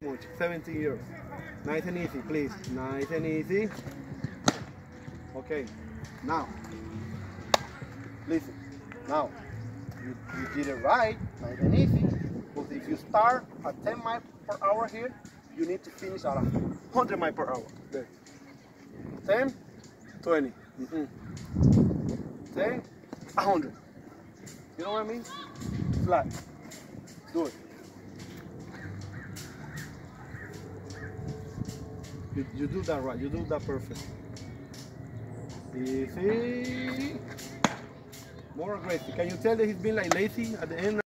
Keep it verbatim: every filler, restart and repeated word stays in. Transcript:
Much, seventeen years. Nice and easy, please. Nice and easy. Okay, now, listen. Now, you, you did it right, nice and easy. But if you start at ten miles per hour here, you need to finish at one hundred miles per hour. There. ten, twenty. Mm-hmm. ten, one hundred. You know what I mean? Flat. Do it. You, you do that right. You do that perfect. Easy. More aggressive. Can you tell that he's been like lazy at the end?